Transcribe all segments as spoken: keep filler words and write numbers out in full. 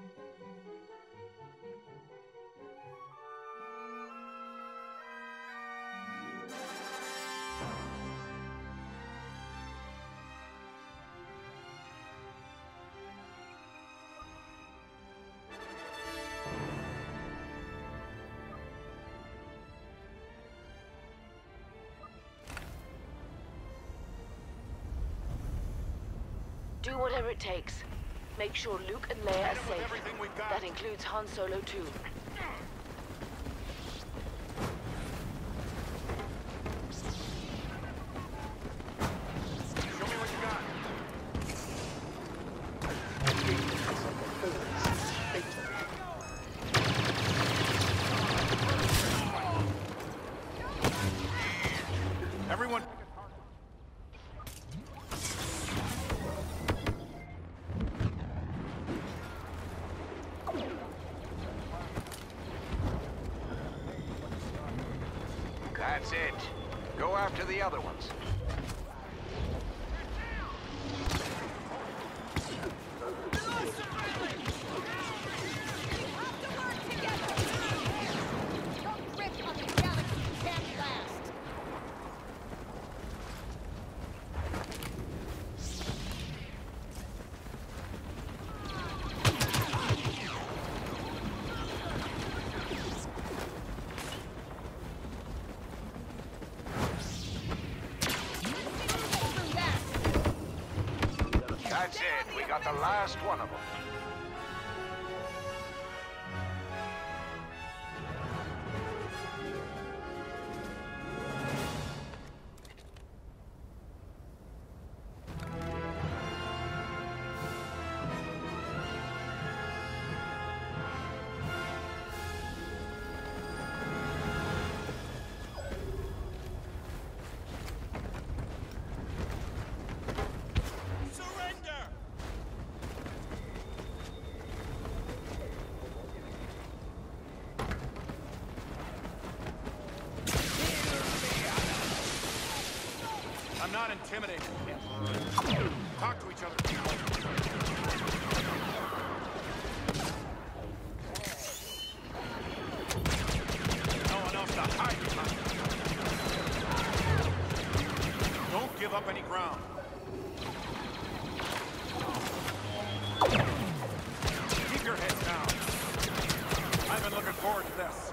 Do whatever it takes. Make sure Luke and Leia are safe. That includes Han Solo too. Show me what you got. Everyone. That's it. Go after the other ones. That's it. We got the last one of them. I'm not intimidated. Talk to each other. No one else to hide behind. Don't give up any ground. Keep your heads down. I've been looking forward to this.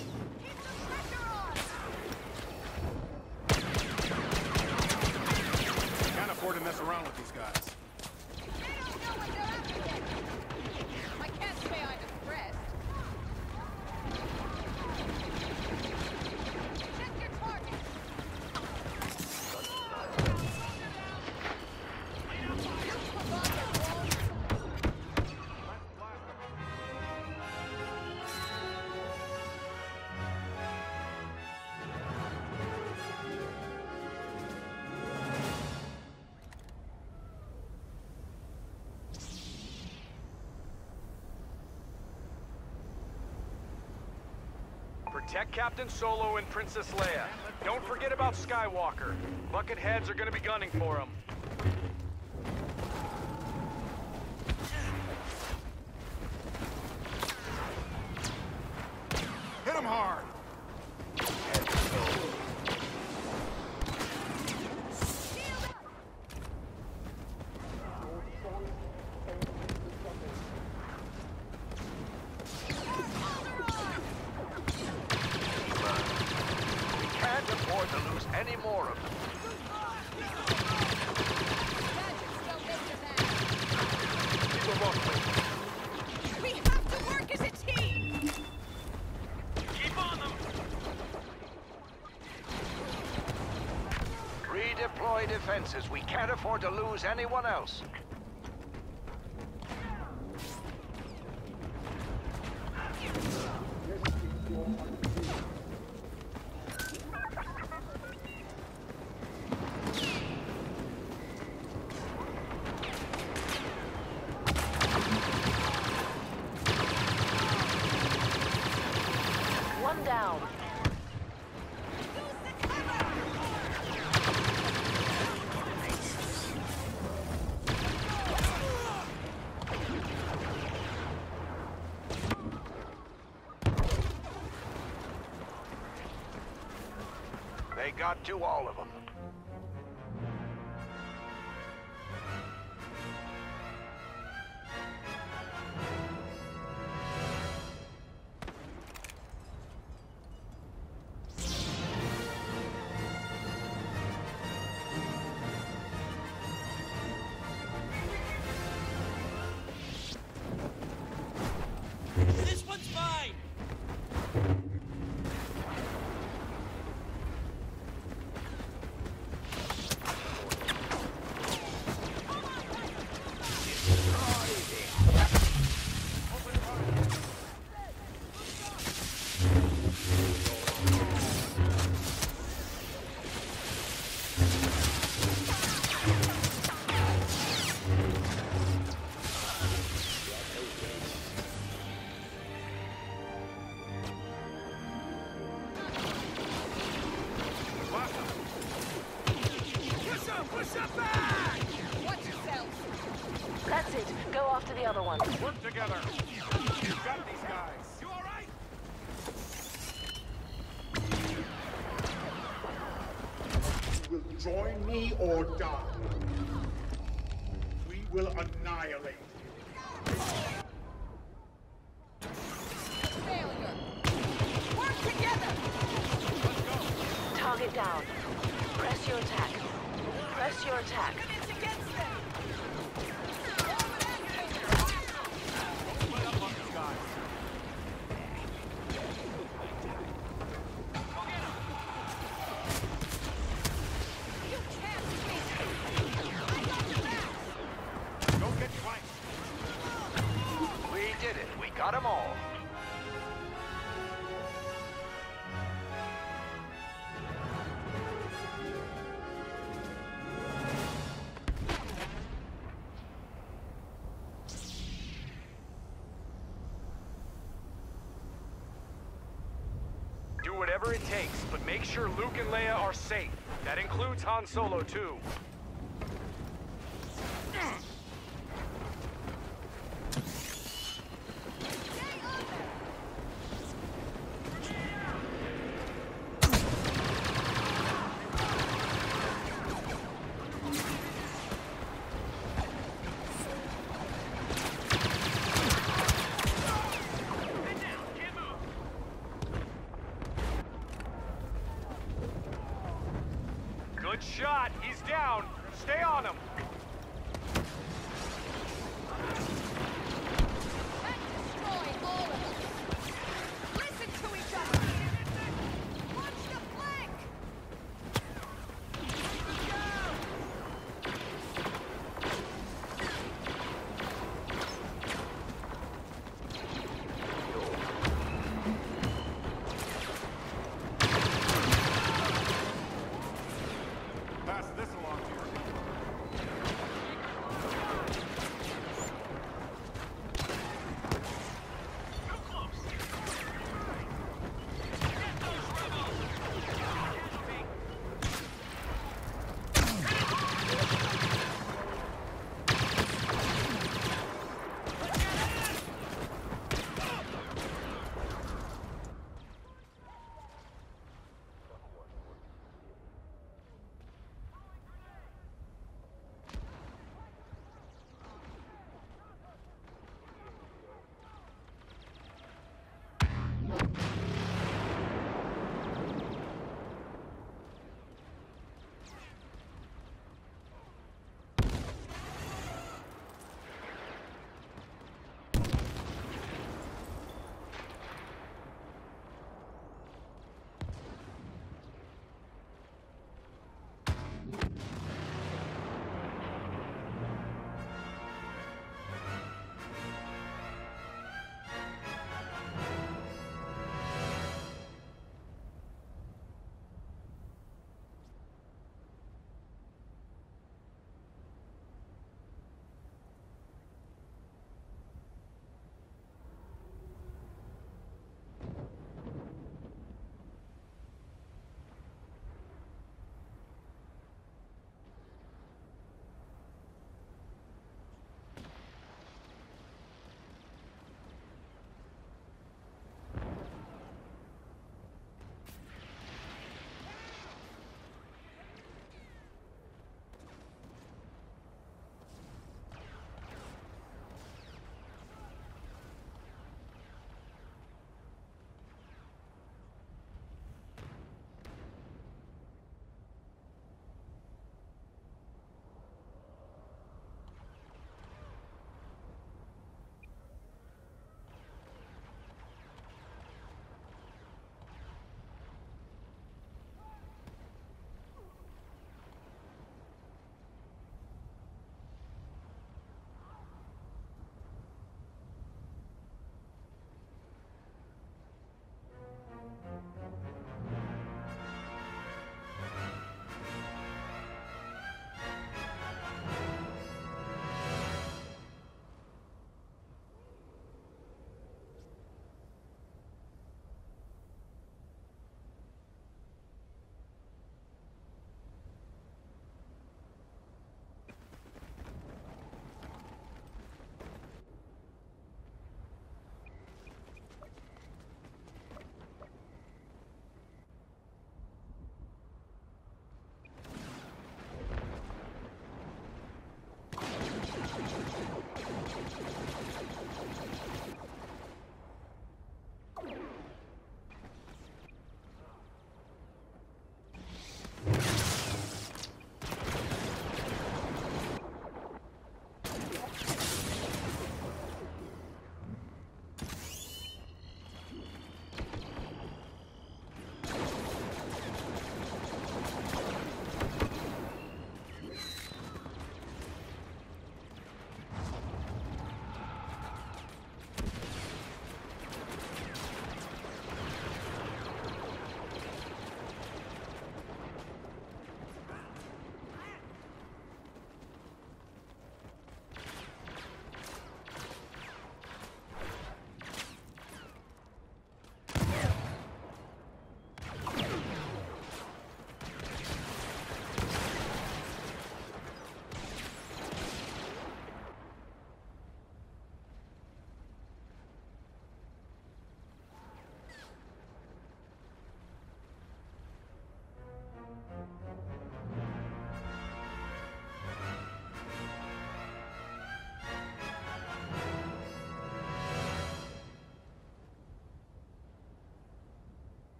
Can't afford to mess around with these guys. They don't know what they're up against. I can't say I'm impressed. Check your target. Protect Captain Solo and Princess Leia. Don't forget about Skywalker. Bucketheads are gonna be gunning for him. Hit him hard! Can't afford to lose any more of them. We have to work as a team! Keep on them! Redeploy defenses. We can't afford to lose anyone else. One down. got to all of them. This one's mine! Watch yourself. That's it. Go after the other one. Work together. You've got these guys. You alright? You will join me or die. We will annihilate you. Failure. Work together. Target down. Press your attack. Press your attack. It's against them. Split up on these guys. You can't win. I got your back. Don't get flanked. We did it. We got them all. Do whatever it takes, but make sure Luke and Leia are safe. That includes Han Solo, too. Good shot. He's down. Stay on him.